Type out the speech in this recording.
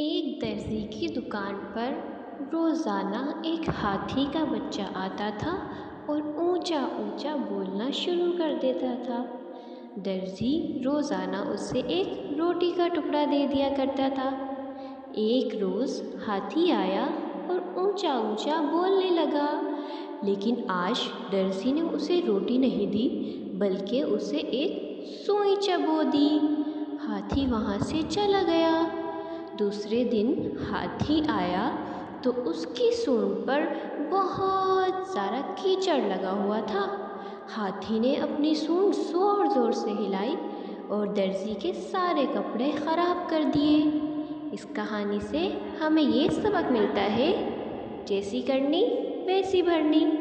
एक दर्जी की दुकान पर रोज़ाना एक हाथी का बच्चा आता था और ऊंचा ऊंचा बोलना शुरू कर देता था। दर्जी रोज़ाना उसे एक रोटी का टुकड़ा दे दिया करता था। एक रोज़ हाथी आया और ऊंचा ऊंचा बोलने लगा, लेकिन आज दर्जी ने उसे रोटी नहीं दी बल्कि उसे एक सुई चबो दी। हाथी वहाँ से चला गया। दूसरे दिन हाथी आया तो उसकी सूंड पर बहुत सारा कीचड़ लगा हुआ था। हाथी ने अपनी सूंड ज़ोर ज़ोर से हिलाई और दर्जी के सारे कपड़े ख़राब कर दिए। इस कहानी से हमें ये सबक मिलता है, जैसी करनी वैसी भरनी।